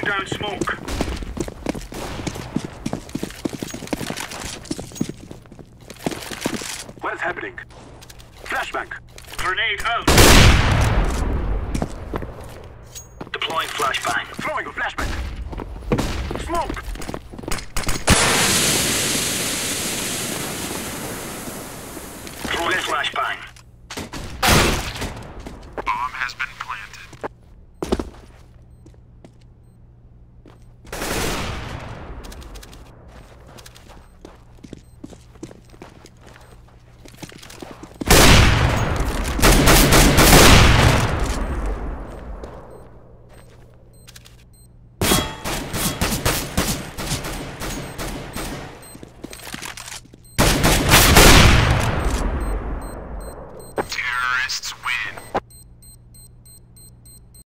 down smoke. What's happening? Flashbang. Grenade out. Deploying flashbang. Throwing a flashbang. Smoke. Throwing flashbang. Bomb has been planted.